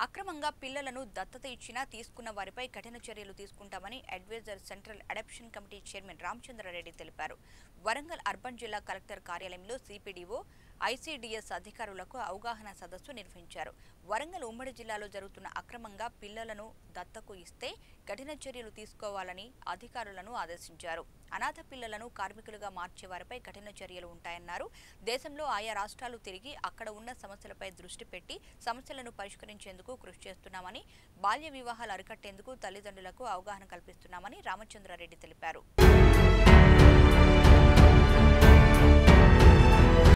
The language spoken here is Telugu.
అక్రమంగా పిల్లలను దత్తత ఇచ్చినా తీసుకున్న వారిపై కఠిన చర్యలు తీసుకుంటామని adviser central adoption committee chairman Ramachandra Reddy తెలిపారు. వరంగల్ అర్బన్ జిల్లా కలెక్టర్ కార్యాలయంలో సిపిడిఓ, ఐసిడిఎస్ అధికారులకు అవగాహన సదస్సు నిర్వహించారు. వరంగల్ ఉమ్మడి జిల్లాలో జరుగుతున్న అక్రమంగా పిల్లలను దత్తకు ఇస్తే కఠిన చర్యలు తీసుకోవాలని అధికారులను ఆదేశించారు. అనాథ పిల్లలను కార్మికులుగా మార్చే వారిపై కఠిన చర్యలు ఉంటాయన్నారు. దేశంలో ఆయా రాష్ట్రాలు తిరిగి అక్కడ ఉన్న సమస్యలపై దృష్టి పెట్టి సమస్యలను పరిష్కరించేందుకు కృషి చేస్తున్నామని, బాల్య వివాహాలు అరికట్టేందుకు తల్లిదండ్రులకు అవగాహన కల్పిస్తున్నామని రామచంద్రారెడ్డి తెలిపారు.